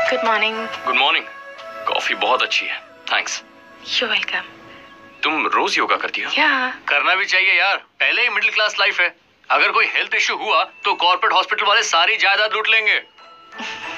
Good morning. Good morning. Coffee बहुत अच्छी है, थैंक्स। You welcome. तुम रोज योगा करती हो? या करना भी चाहिए यार, पहले ही मिडिल क्लास लाइफ है। अगर कोई हेल्थ इश्यू हुआ तो कॉर्पोरेट हॉस्पिटल वाले सारी जायदाद लूट लेंगे।